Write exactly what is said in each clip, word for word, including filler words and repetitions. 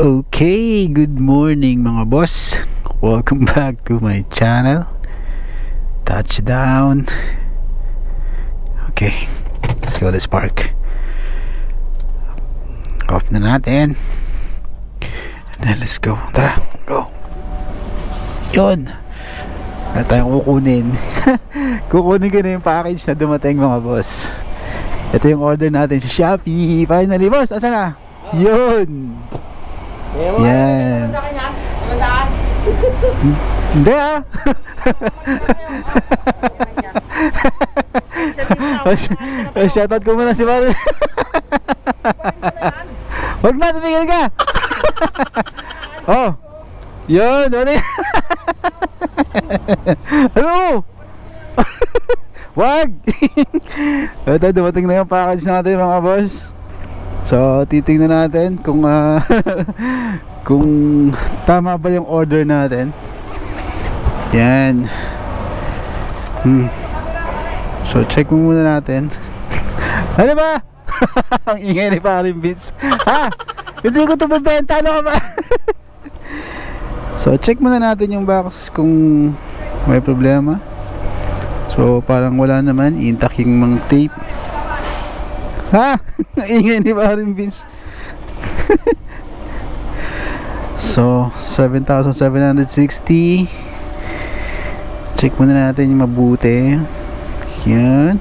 Okay, good morning mga boss. Welcome back to my channel. Touchdown. Okay, let's go, let's park. Off na natin. And then let's go. Tara, go. Yun. Wala tayong kukunin. Kukunin ko na yung package na dumating mga boss. Ito yung order natin sa Shopee. Finally boss, asa na? Yun. Yan. Hindi ah. Shoutout ko muna si Mari. Huwag na, tumigil ka. Oh, yun, ano yun? Ano? Wag. Ito, dumating na yung package natin mga boss. So, titingnan natin kung uh, kung tama ba yung order natin. Yan. Hmm. So, check mo muna natin. Ano ba? Ang ingay ni Paring Beats. Ha? Hindi ko ito bebenta. Ano ka ba? So, check muna natin yung box kung may problema. So, parang wala naman. Intact yung mga tape. Ha? Ingay ni Paring Vince. So, seven thousand seven hundred sixty. Check muna natin yung mabuti. Yan.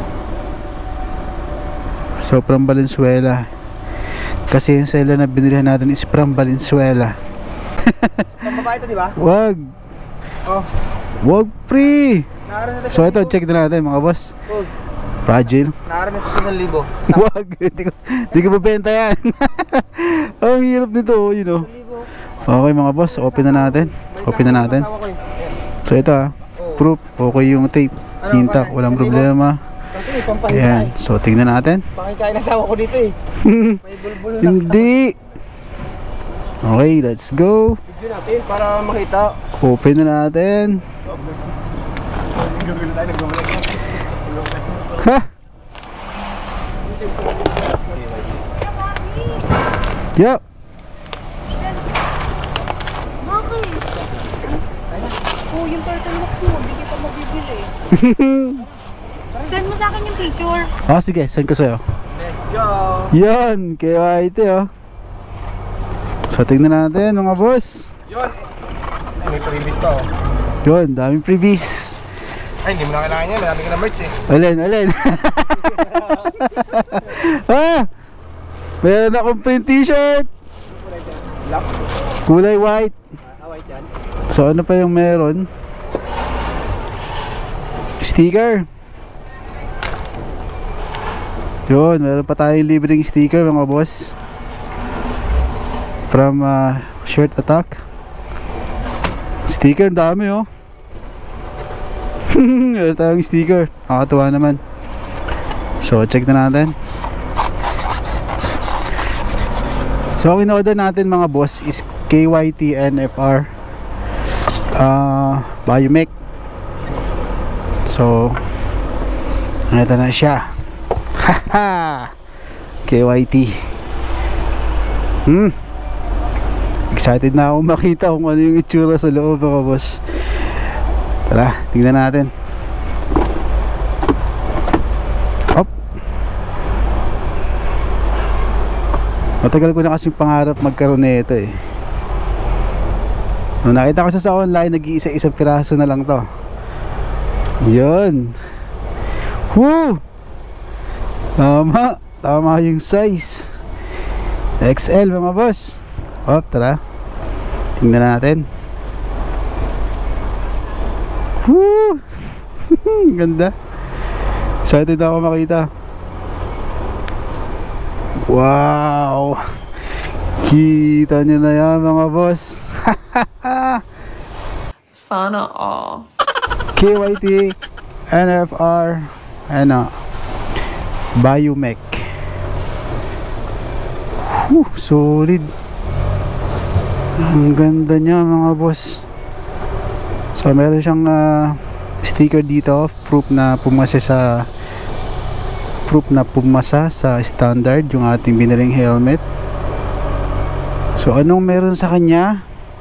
So, from Valenzuela. Kasi yung seller na binilihan natin is from Valenzuela. Pambabae ito, di ba? Wag. Oh. Wag free. So, ito, check na natin mga boss. Oh. Fragile. Nakaranas ko sa libo. Wag, di ko, di ko mabenta yan. Ang hirap nito, you know. Okay mga boss, open na natin. Open na natin. So ito ah, proof, okay yung tape. Intact, walang problema. Ayan, so tingnan natin. Pakikain na sawa ko dito eh. May bulbul na. Hindi. Okay, let's go. Video natin para makita. Open na natin. Ha? Yup. Bakit? Oh, yung turtle box mo, hindi kita mabibili. Send mo sa akin yung picture. Ah, sige, send ko sa'yo. Let's go. Yan, K Y T oh. So, tingnan natin mga boss. Yun. Ay, may previous to. Yun, daming freebies. Ay, hindi mo na kailangan yan. Marami ka na merch eh. Alin, alin. Ah, meron akong print t-shirt. Black? Kulay white. Ah, white yan. So ano pa yung meron? Sticker. Yun, meron pa tayong libreng sticker mga boss. From uh, Shirt Attack. Sticker, dami oh. Meron tayong sticker. Nakakatuwa naman. So check na natin. So ang in-order natin mga boss is K Y T N F R uh, Biomech. So ito na siya. Haha, K Y T. Hmm Excited na ako makita kung ano yung itsura sa loob mga boss. Tara, tingnan natin. Op. Matagal ko na kasi pangarap magkaroon nito eh. Nung nakita ko siya sa online, nag-iisa-isang piraso na lang to. Yun. Woo! Tama. Tama yung size. X L mga boss. Op, tara. Tingnan natin. Woo! Ganda. Excited ako makita. Wow! Kita nyo na yan mga boss. Sana all. K Y T N F R ano, Biomech. Whew, solid. Ang ganda niya mga boss. So meron siyang uh, sticker dito, proof na pumasa sa proof na pumasa sa standard yung ating binaling helmet. So anong meron sa kanya?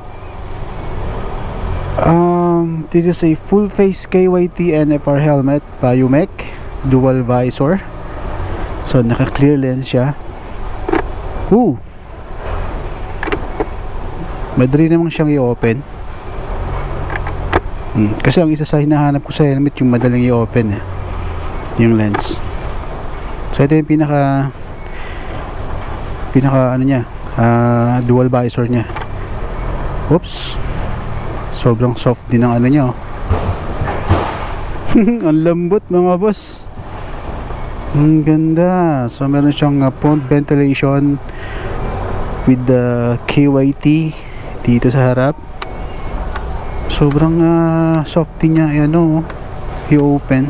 Um, this is a full face K Y T N F R helmet, Biomec, dual visor. So naka clear lens siya. Ooh, madali namang siyang i-open. hmm, Kasi ang isa sa hinahanap ko sa helmet, yung madaling i-open eh, yung lens. So ito yung pinaka Pinaka ano niya, uh, dual visor niya. Oops, sobrang soft din ang ano niya oh. Ang lambot mga boss. Ang ganda. So meron siyang uh, front ventilation with the K Y T dito sa harap. Sobrang uh, soft din niya, ano, i-open.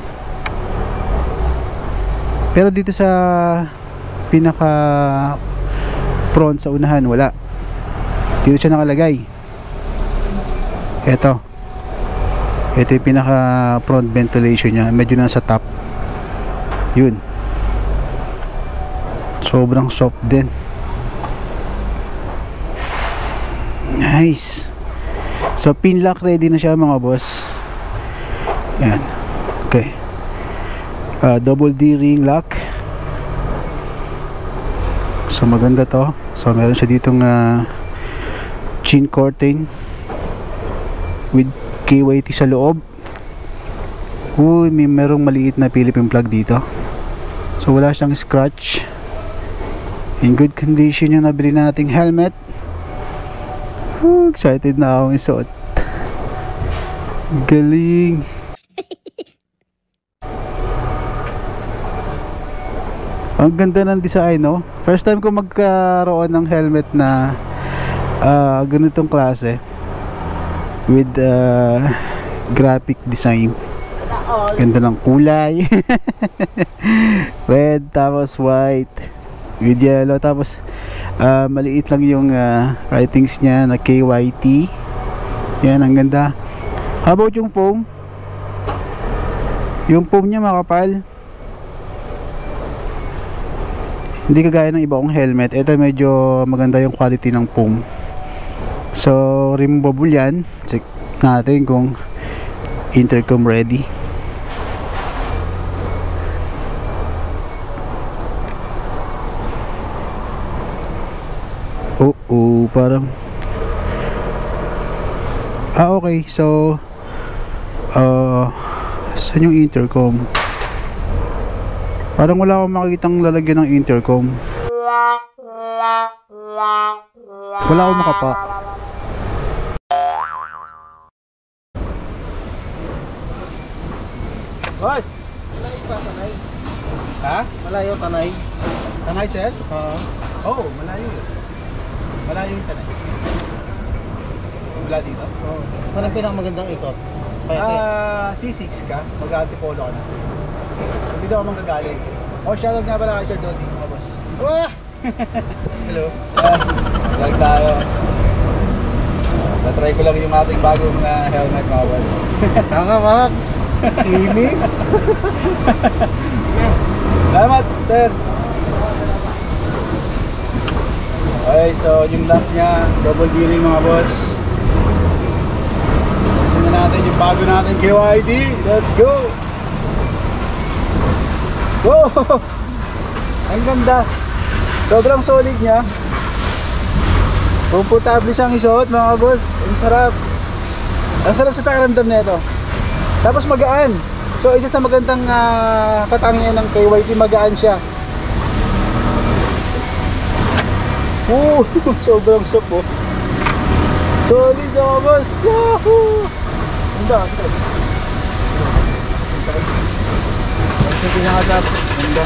Pero dito sa pinaka front sa unahan, wala. Dito siya nakalagay. Ito. Ito yung pinaka front ventilation niya. Medyo nasa top. Yun. Sobrang soft din. Nice. So pin lock ready na siya mga boss. Yan. Okay. Uh, double D ring lock. So maganda to. So meron siya ditong uh, chin curtain with K Y T sa loob. Uy, may merong maliit na Philippine plug dito. So wala siyang scratch. In good condition yung nabili nating helmet. Oh, excited na akong isuot. Galing. Ang ganda ng design, no? First time ko magkaroon ng helmet na uh, ganitong klase with uh, graphic design. Ganda ng kulay. Red tapos white with yellow, tapos uh, maliit lang yung uh, writings niya na K Y T. Yan, ang ganda. How about yung foam? Yung foam niya makapal. Hindi kagaya ng iba kong helmet. Ito medyo maganda yung quality ng foam. So removable yan. Check natin kung intercom ready. Oh, oh, parang ah, okay. So uh, saan yung intercom? Parang wala akong makikitang lalagyan ng intercom. Wala akong makapa. Boss! Malayo pa, Tanay. Ha? Malayo, Tanay. Tanay, sir? Oo. Oo, malayo. Malayo yung Tanay. Wala dito? Oo. Saan ang pinakamagandang ikot? Ah, C six ka, mag-antipolo ka na. Dito ako manggagaling. Oh, shoutout nga pala kay Sir Dodi, mga boss. Wah! Hello. Uh, Vlog tayo. Uh, natry ko lang yung ating bagong uh, helmet, mga boss. Tanga, Mak! Inis! Salamat, sir. Okay, so yung lock niya, double D ring, mga boss. Tignan natin yung bago natin K Y D. Let's go! Wow! Ang ganda. Sobrang solid niya. Komportable siyang isuot, mga boss. Ang sarap. Ang sarap sa pakiramdam na ito. Tapos magaan. So isa sa magandang uh, katangian ng K Y T, magaan siya. Woo! Sobrang sup, oh. Solid, mga boss. Yahoo! Ganda, ganda. Ito yung pinakatap. Ganda.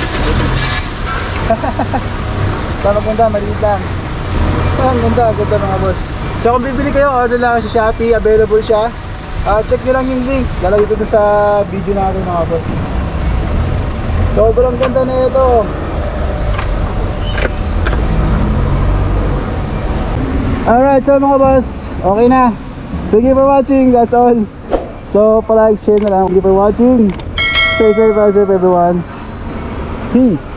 Saan punta? Maliit lang. Ah, ang ganda, ganda mga boss. So kung bibili kayo, order lang sa Shopee. Available siya. Uh, check nyo lang yung link. Lalagay ko doon sa video natin, mga boss. Sobrang ganda na ito. Alright, so mga boss, okay na. Thank you for watching. That's all. So palike, share na lang. Thank you for watching. Stay safe, stay safe everyone. Peace.